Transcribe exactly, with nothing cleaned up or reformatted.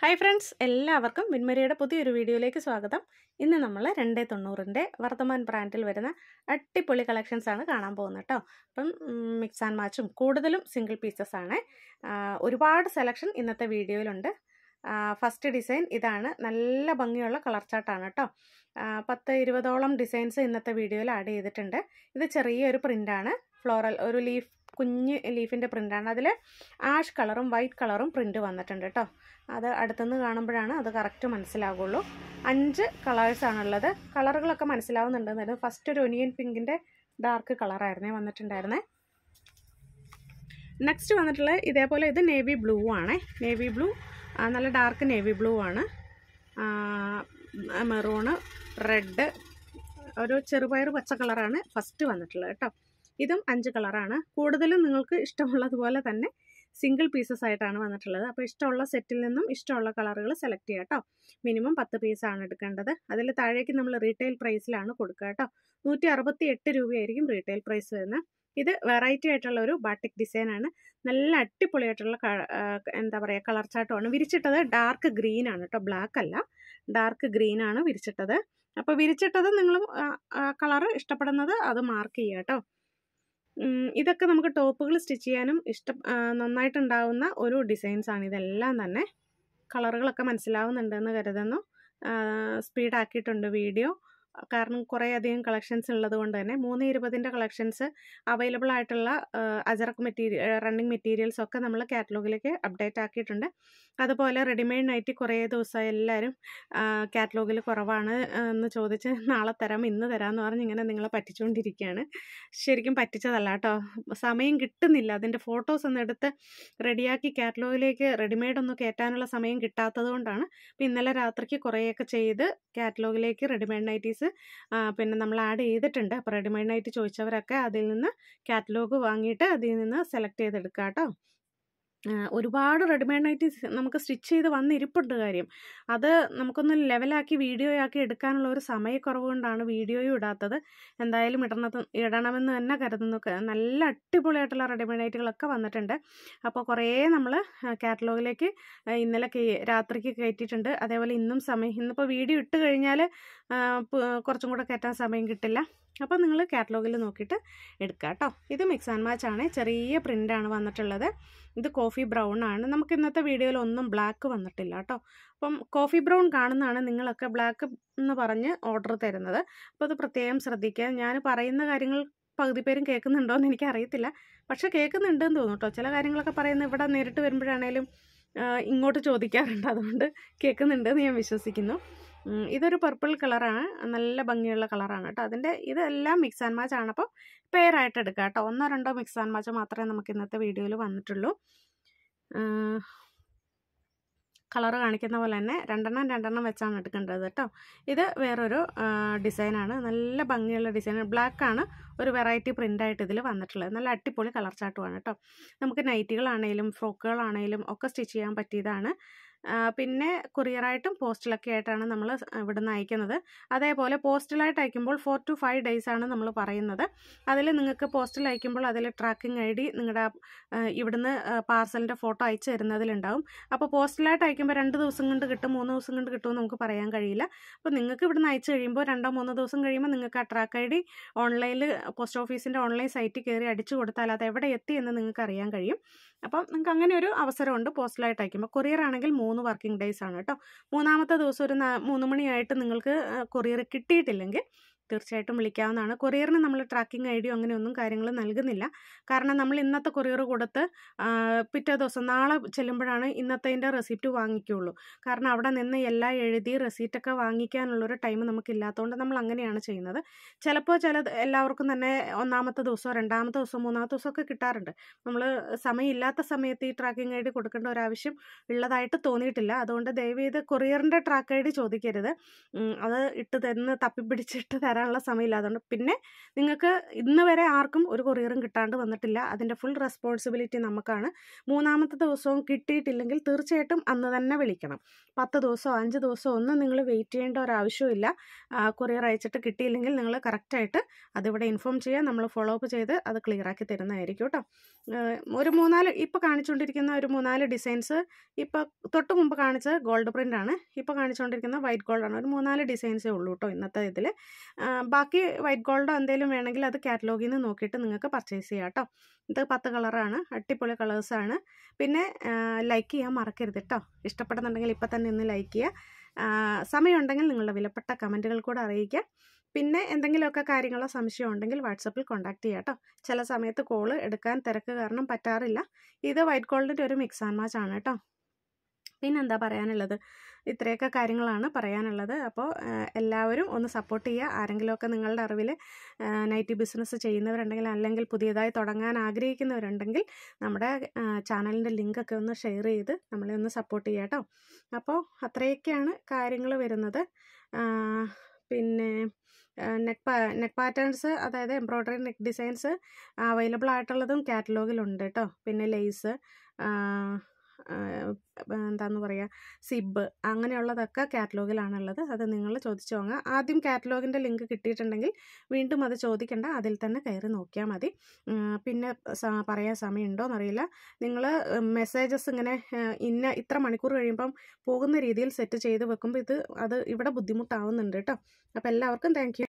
Hi friends, എല്ലാവർക്കും വിൻമരിയുടെ പുതിയൊരു വീഡിയോയിലേക്ക് സ്വാഗതം. ഇന്ന് നമ്മൾ രണ്ട് തൊണ്ണൂറിൻ്റെ വർത്തമാൻ ബ്രാൻഡിൽ വരുന്ന അടിപൊളി കളക്ഷൻസ് ആണ് കാണാൻ പോകുന്നത് കേട്ടോ. അപ്പം മിക്സ് ആൻഡ് മാച്ചും കൂടുതലും സിംഗിൾ പീസസ് ആണ്. ഒരുപാട് സെലക്ഷൻ ഇന്നത്തെ വീഡിയോയിലുണ്ട്. ഫസ്റ്റ് ഡിസൈൻ ഇതാണ്. നല്ല ഭംഗിയുള്ള കളർ ചാർട്ടാണ് കേട്ടോ. പത്ത് ഇരുപതോളം ഡിസൈൻസ് ഇന്നത്തെ വീഡിയോയിൽ ആഡ് ചെയ്തിട്ടുണ്ട്. ഇത് ചെറിയൊരു പ്രിൻ്റാണ്, ഫ്ലോറൽ ഒരു ലീഫ് കുഞ്ഞ് ലീഫിൻ്റെ പ്രിൻ്റാണ്. അതിൽ ആഷ് കളറും വൈറ്റ് കളറും പ്രിൻ്റ് വന്നിട്ടുണ്ട് കേട്ടോ. അത് അടുത്തുനിന്ന് കാണുമ്പോഴാണ് അത് കറക്റ്റ് മനസ്സിലാകുള്ളൂ. അഞ്ച് കളേഴ്സാണുള്ളത്. കളറുകളൊക്കെ മനസ്സിലാവുന്നുണ്ടെന്നായിരുന്നു. ഫസ്റ്റ് ഒരു ഒനിയൻ പിങ്കിൻ്റെ ഡാർക്ക് കളറായിരുന്നേ വന്നിട്ടുണ്ടായിരുന്നേ. നെക്സ്റ്റ് വന്നിട്ടുള്ളത് ഇതേപോലെ, ഇത് നേവി ബ്ലൂ ആണ്. നേവി ബ്ലൂ നല്ല ഡാർക്ക് നേവി ബ്ലൂ ആണ്. മെറൂണ്, റെഡ്, ഒരു ചെറുപയർ പച്ച കളറാണ് ഫസ്റ്റ് വന്നിട്ടുള്ളത് കേട്ടോ. ഇതും അഞ്ച് കളറാണ്. കൂടുതലും നിങ്ങൾക്ക് ഇഷ്ടമുള്ളതുപോലെ തന്നെ സിംഗിൾ പീസസ് ആയിട്ടാണ് വന്നിട്ടുള്ളത്. അപ്പോൾ ഇഷ്ടമുള്ള സെറ്റിൽ നിന്നും ഇഷ്ടമുള്ള കളറുകൾ സെലക്ട് ചെയ്യാം കേട്ടോ. മിനിമം പത്ത് പീസാണ് എടുക്കേണ്ടത്. അതിൽ താഴേക്ക് നമ്മൾ റീറ്റെയിൽ പ്രൈസിലാണ് കൊടുക്കുക കേട്ടോ. നൂറ്റി അറുപത്തി എട്ട് രൂപയായിരിക്കും റീറ്റെയിൽ പ്രൈസ് വരുന്നത്. ഇത് വെറൈറ്റി ആയിട്ടുള്ള ഒരു ബാട്ടിക് ഡിസൈനാണ്. നല്ല അടിപൊളിയായിട്ടുള്ള എന്താ പറയുക കളർ ചാർട്ടുമാണ്. വിരിച്ചിട്ടത് ഡാർക്ക് ഗ്രീൻ ആണ് കേട്ടോ, ബ്ലാക്ക് അല്ല, ഡാർക്ക് ഗ്രീൻ ആണ് വിരിച്ചിട്ടത്. അപ്പോൾ വിരിച്ചിട്ടത് നിങ്ങളും കളറ് ഇഷ്ടപ്പെടുന്നത് അത് മാർക്ക് ചെയ്യുക കേട്ടോ. ഇതൊക്കെ നമുക്ക് ടോപ്പുകൾ സ്റ്റിച്ച് ചെയ്യാനും ഇഷ്ടം നന്നായിട്ടുണ്ടാവുന്ന ഒരു ഡിസൈൻസാണ് ഇതെല്ലാം തന്നെ. കളറുകളൊക്കെ മനസ്സിലാവുന്നുണ്ടെന്ന് കരുതുന്നു. സ്പീഡാക്കിയിട്ടുണ്ട് വീഡിയോ, കാരണം കുറേ അധികം കളക്ഷൻസ് ഉള്ളത് കൊണ്ട് തന്നെ. മൂന്ന് ഇരുപതിൻ്റെ കളക്ഷൻസ് അവൈലബിൾ ആയിട്ടുള്ള അജറക് മെറ്റീരിയൽ റണ്ണിങ് മെറ്റീരിയൽസ് ഒക്കെ നമ്മൾ കാറ്റലോഗിലേക്ക് അപ്ഡേറ്റ് ആക്കിയിട്ടുണ്ട്. അതുപോലെ റെഡിമെയ്ഡ് നൈറ്റി കുറേ ദിവസമായി എല്ലാവരും കാറ്റലോഗിൽ കുറവാണ് എന്ന് ചോദിച്ച് നാളെ തരാം ഇന്ന് തരാമെന്ന് പറഞ്ഞ് ഇങ്ങനെ നിങ്ങളെ പറ്റിച്ചുകൊണ്ടിരിക്കുകയാണ്. ശരിക്കും പറ്റിച്ചതല്ല കേട്ടോ, സമയം കിട്ടുന്നില്ല. അതിൻ്റെ ഫോട്ടോസ് ഒന്ന് എടുത്ത് റെഡിയാക്കി കാറ്റലോഗിലേക്ക് റെഡിമെയ്ഡ് ഒന്ന് കയറ്റാനുള്ള സമയം കിട്ടാത്തത് കൊണ്ടാണ്. അപ്പോൾ ഇന്നലെ രാത്രിക്ക് കുറേയൊക്കെ ചെയ്ത് കാറ്റലോഗിലേക്ക് റെഡിമെയ്ഡ് നൈറ്റീസ് പിന്നെ നമ്മൾ ആഡ് ചെയ്തിട്ടുണ്ട്. അപ്പോൾ റെഡിമെയ്ഡ് നൈറ്റ് ചോദിച്ചവരൊക്കെ അതിൽ നിന്ന് കാറ്റലോഗ് വാങ്ങിയിട്ട് അതിൽ നിന്ന് സെലക്ട് ചെയ്തെടുക്കുക കേട്ടോ. ഒരുപാട് റെഡിമെയ്ഡ് നൈറ്റി നമുക്ക് സ്റ്റിച്ച് ചെയ്ത് വന്നിരിപ്പുണ്ട്. കാര്യം അത് നമുക്കൊന്ന് ലെവലാക്കി വീഡിയോ ആക്കി എടുക്കാനുള്ള ഒരു സമയക്കുറവ് കൊണ്ടാണ് വീഡിയോയും ഇടാത്തത്. എന്തായാലും ഇടണത് ഇടണമെന്ന് തന്നെ കരുതുന്നു. നല്ല അടിപൊളിയായിട്ടുള്ള റെഡിമെയ്ഡ് നൈറ്റുകളൊക്കെ വന്നിട്ടുണ്ട്. അപ്പോൾ കുറേ നമ്മൾ കാറ്റലോഗിലേക്ക് ഇന്നലെ രാത്രിക്ക് കയറ്റിയിട്ടുണ്ട്. അതേപോലെ ഇന്നും സമയം, ഇന്നിപ്പോൾ വീഡിയോ ഇട്ട് കഴിഞ്ഞാൽ കുറച്ചും കൂടെ കയറ്റാൻ സമയം കിട്ടില്ല. അപ്പോൾ നിങ്ങൾ കാറ്റലോഗിൽ നോക്കിയിട്ട് എടുക്കുക കേട്ടോ. ഇത് മിക്സ് ആൻഡ് മാച്ച് ആണ്. ചെറിയ പ്രിൻ്റാണ് വന്നിട്ടുള്ളത്. ഇത് കോഫി ബ്രൗൺ ആണ്. നമുക്ക് ഇന്നത്തെ വീഡിയോയിൽ ഒന്നും ബ്ലാക്ക് വന്നിട്ടില്ല കേട്ടോ. അപ്പം കോഫി ബ്രൗൺ കാണുന്നതാണ് നിങ്ങളൊക്കെ ബ്ലാക്ക് എന്ന് പറഞ്ഞ് ഓർഡർ തരുന്നത്. അപ്പോൾ അത് പ്രത്യേകം ശ്രദ്ധിക്കുക. ഞാൻ പറയുന്ന കാര്യങ്ങൾ പകുതി പേരും കേൾക്കുന്നുണ്ടോ എന്ന് എനിക്കറിയത്തില്ല, പക്ഷെ കേൾക്കുന്നുണ്ടെന്ന് തോന്നും കേട്ടോ. ചില കാര്യങ്ങളൊക്കെ പറയുന്നത് ഇവിടെ നേരിട്ട് വരുമ്പോഴാണേലും ഇങ്ങോട്ട് ചോദിക്കാറുണ്ട്, അതുകൊണ്ട് കേൾക്കുന്നുണ്ടെന്ന് ഞാൻ വിശ്വസിക്കുന്നു. ഇതൊരു പർപ്പിൾ കളറാണ്, നല്ല ഭംഗിയുള്ള കളറാണ് കേട്ടോ. അതിൻ്റെ ഇതെല്ലാം മിക്സ് ആൻഡ് മാച്ച് ആണ്. അപ്പോൾ പെയറായിട്ട് എടുക്കുക കേട്ടോ. ഒന്നോ രണ്ടോ മിക്സ് ആൻഡ് മാച്ച് മാത്രമേ നമുക്ക് ഇന്നത്തെ വീഡിയോയിൽ വന്നിട്ടുള്ളൂ. കളറ് കാണിക്കുന്ന പോലെ തന്നെ രണ്ടെണ്ണം രണ്ടെണ്ണം വെച്ചാണ് എടുക്കേണ്ടത് കേട്ടോ. ഇത് വേറൊരു ഡിസൈനാണ്, നല്ല ഭംഗിയുള്ള ഡിസൈൻ. ബ്ലാക്കാണ് ഒരു വെറൈറ്റി പ്രിൻ്റായിട്ട് ഇതിൽ വന്നിട്ടുള്ളത്. നല്ല അടിപൊളി കളർ ചാർട്ടുമാണ് കേട്ടോ. നമുക്ക് നൈറ്റികളാണെങ്കിലും ഫ്രോക്കുകളാണെങ്കിലും ഒക്കെ സ്റ്റിച്ച് ചെയ്യാൻ പറ്റിയതാണ്. പിന്നെ കൊറിയറായിട്ടും പോസ്റ്റലൊക്കെ ആയിട്ടാണ് നമ്മൾ ഇവിടുന്ന് അയക്കുന്നത്. അതേപോലെ പോസ്റ്റലായിട്ട് അയക്കുമ്പോൾ ഫോർ ടു ഫൈവ് ഡേയ്സ് ആണ് നമ്മൾ പറയുന്നത്. അതിൽ നിങ്ങൾക്ക് പോസ്റ്റൽ അയക്കുമ്പോൾ അതിൽ ട്രാക്കിംഗ് ഐ ഡി നിങ്ങളുടെ ഇവിടുന്ന് പാർസലിൻ്റെ ഫോട്ടോ അയച്ചു തരുന്നതിലുണ്ടാവും. അപ്പോൾ പോസ്റ്റലായിട്ട് അയക്കുമ്പോൾ രണ്ട് ദിവസം കൊണ്ട് കിട്ടും, മൂന്ന് ദിവസം കൊണ്ട് കിട്ടുമെന്ന് നമുക്ക് പറയാൻ കഴിയില്ല. അപ്പോൾ നിങ്ങൾക്ക് ഇവിടുന്ന് അയച്ചു കഴിയുമ്പോൾ രണ്ടോ മൂന്നോ ദിവസം കഴിയുമ്പോൾ നിങ്ങൾക്ക് ആ ട്രാക്ക് ഐ ഡി ഓൺലൈനിൽ പോസ്റ്റ് ഓഫീസിൻ്റെ ഓൺലൈൻ സൈറ്റിൽ കയറി അടിച്ചു കൊടുത്താൽ അത് എവിടെ എത്തി എന്ന് നിങ്ങൾക്ക് അറിയാൻ കഴിയും. അപ്പം നിങ്ങൾക്ക് അങ്ങനെ ഒരു അവസരമുണ്ട് പോസ്റ്റലായിട്ട് അയക്കുമ്പോൾ. കൊറിയർ ആണെങ്കിൽ മൂന്ന് വർക്കിംഗ് ഡേയ്സ് ആണ് കേട്ടോ. മൂന്നാമത്തെ ദിവസം ഒരു മൂന്ന് മണിയായിട്ട് നിങ്ങൾക്ക് കൊറിയർ കിട്ടിയിട്ടില്ലെങ്കിൽ തീർച്ചയായിട്ടും വിളിക്കാവുന്നതാണ്. കൊറിയറിന് നമ്മൾ ട്രാക്കിംഗ് ഐ ഡിയോ അങ്ങനെയൊന്നും കാര്യങ്ങൾ നൽകുന്നില്ല. കാരണം നമ്മൾ ഇന്നത്തെ കൊറിയർ കൊടുത്ത് പിറ്റേ ദിവസം നാളെ ചെല്ലുമ്പോഴാണ് ഇന്നത്തതിൻ്റെ റെസിപ്റ്റ് വാങ്ങിക്കുകയുള്ളൂ. കാരണം അവിടെ നിന്ന് എല്ലാം എഴുതി റെസീറ്റൊക്കെ വാങ്ങിക്കാനുള്ളൊരു ടൈം നമുക്കില്ലാത്തതുകൊണ്ട് നമ്മൾ അങ്ങനെയാണ് ചെയ്യുന്നത്. ചിലപ്പോൾ ചില എല്ലാവർക്കും തന്നെ ഒന്നാമത്തെ ദിവസമോ രണ്ടാമത്തെ ദിവസമോ മൂന്നാമത്തെ ദിവസമൊക്കെ കിട്ടാറുണ്ട്. നമ്മൾ സമയമില്ലാത്ത സമയത്ത് ഈ ട്രാക്കിംഗ് ഐ ഡി കൊടുക്കേണ്ട ഒരാവശ്യം ഉള്ളതായിട്ട് തോന്നിയിട്ടില്ല. അതുകൊണ്ട് ദയവേത് കൊറിയറിൻ്റെ ട്രാക്ക് ഐ ഡി ചോദിക്കരുത്. അത് ഇട്ട് തരുന്ന തപ്പിപ്പിടിച്ചിട്ട് തരാൻ വരാനുള്ള സമയമില്ല. അതുകൊണ്ട് പിന്നെ നിങ്ങൾക്ക് ഇന്ന് വരെ ആർക്കും ഒരു കൊറിയറും കിട്ടാണ്ട് വന്നിട്ടില്ല. അതിൻ്റെ ഫുൾ റെസ്പോൺസിബിലിറ്റി നമുക്കാണ്. മൂന്നാമത്തെ ദിവസവും കിട്ടിയിട്ടില്ലെങ്കിൽ തീർച്ചയായിട്ടും അന്ന് തന്നെ വിളിക്കണം. പത്ത് ദിവസമോ അഞ്ച് ദിവസമോ ഒന്നും നിങ്ങൾ വെയിറ്റ് ചെയ്യേണ്ട ഒരാവശ്യമില്ല. കൊറിയർ അയച്ചിട്ട് കിട്ടിയില്ലെങ്കിൽ നിങ്ങൾ കറക്റ്റായിട്ട് അതിവിടെ ഇൻഫോം ചെയ്യുക. നമ്മൾ ഫോളോ അപ്പ് ചെയ്ത് അത് ക്ലിയർ ആക്കി തരുന്നതായിരിക്കും കേട്ടോ. ഒരു മൂന്നാല് ഇപ്പോൾ കാണിച്ചുകൊണ്ടിരിക്കുന്ന ഒരു മൂന്നാല് ഡിസൈൻസ്, ഇപ്പോൾ തൊട്ട് മുമ്പ് കാണിച്ച ഗോൾഡ് പ്രിൻ്റ് ആണ്, ഇപ്പോൾ കാണിച്ചുകൊണ്ടിരിക്കുന്ന വൈറ്റ് ഗോൾഡാണ്. ഒരു മൂന്നാല് ഡിസൈൻസേ ഉള്ളൂ കേട്ടോ ഇന്നത്തെ ഇതിൽ. ബാക്കി വൈറ്റ് ഗോൾഡോ എന്തെങ്കിലും വേണമെങ്കിൽ അത് കാറ്റലോഗിൽ നിന്ന് നോക്കിയിട്ട് നിങ്ങൾക്ക് പർച്ചേസ് ചെയ്യാം കേട്ടോ. ഇത് പത്ത് കളറാണ്, അടിപൊളി കളേഴ്സാണ്. പിന്നെ ലൈക്ക് ചെയ്യാൻ മറക്കരുത് കേട്ടോ. ഇഷ്ടപ്പെടുന്നുണ്ടെങ്കിൽ ഇപ്പം തന്നെ ഒന്ന് ലൈക്ക് ചെയ്യുക. സമയമുണ്ടെങ്കിൽ നിങ്ങളുടെ വിലപ്പെട്ട കമൻറ്റുകൾ കൂടെ അറിയിക്കുക. പിന്നെ എന്തെങ്കിലുമൊക്കെ കാര്യങ്ങളോ സംശയം ഉണ്ടെങ്കിൽ വാട്സപ്പിൽ കോൺടാക്ട് ചെയ്യാം കേട്ടോ. ചില സമയത്ത് കോള് എടുക്കാൻ തിരക്ക് കാരണം പറ്റാറില്ല. ഇത് വൈറ്റ് ഗോൾഡിൻ്റെ ഒരു മിക്സ് ആൻഡ് മാച്ച് ആണ് കേട്ടോ. പിന്നെന്താ പറയാനുള്ളത്, ഇത്രയൊക്കെ കാര്യങ്ങളാണ് പറയാനുള്ളത്. അപ്പോൾ എല്ലാവരും ഒന്ന് സപ്പോർട്ട് ചെയ്യുക. ആരെങ്കിലുമൊക്കെ നിങ്ങളുടെ അറിവിൽ നൈറ്റി ബിസിനസ് ചെയ്യുന്നവരുണ്ടെങ്കിൽ അല്ലെങ്കിൽ പുതിയതായി തുടങ്ങാൻ ആഗ്രഹിക്കുന്നവരുണ്ടെങ്കിൽ നമ്മുടെ ചാനലിൻ്റെ ലിങ്കൊക്കെ ഒന്ന് ഷെയർ ചെയ്ത് നമ്മളെ ഒന്ന് സപ്പോർട്ട് ചെയ്യുക കേട്ടോ. അപ്പോൾ അത്രയൊക്കെയാണ് കാര്യങ്ങൾ വരുന്നത്. പിന്നെ നെക്ക് പാ നെക്ക് പാറ്റേൺസ്, അതായത് എംബ്രോയ്ഡറി നെക്ക് ഡിസൈൻസ് അവൈലബിൾ ആയിട്ടുള്ളതും കാറ്റലോഗിലുണ്ട് കേട്ടോ. പിന്നെ ലേസ്, എന്താണെന്ന് പറയുക, സിബ്, അങ്ങനെയുള്ളതൊക്കെ കാറ്റലോഗിലാണുള്ളത്. അത് നിങ്ങൾ ചോദിച്ചു വാങ്ങുക. ആദ്യം കാറ്റലോഗിൻ്റെ ലിങ്ക് കിട്ടിയിട്ടുണ്ടെങ്കിൽ വീണ്ടും അത് ചോദിക്കേണ്ട, അതിൽ തന്നെ കയറി നോക്കിയാൽ മതി. പിന്നെ പറയാൻ സമയമുണ്ടോയെന്നറിയില്ല. നിങ്ങൾ മെസ്സേജസ് ഇങ്ങനെ ഇന്ന ഇത്ര മണിക്കൂർ കഴിയുമ്പം പോകുന്ന രീതിയിൽ സെറ്റ് ചെയ്ത് വെക്കുമ്പോൾ ഇത് അത് ഇവിടെ ബുദ്ധിമുട്ടാവുന്നുണ്ട് കേട്ടോ. അപ്പോൾ എല്ലാവർക്കും താങ്ക് യു.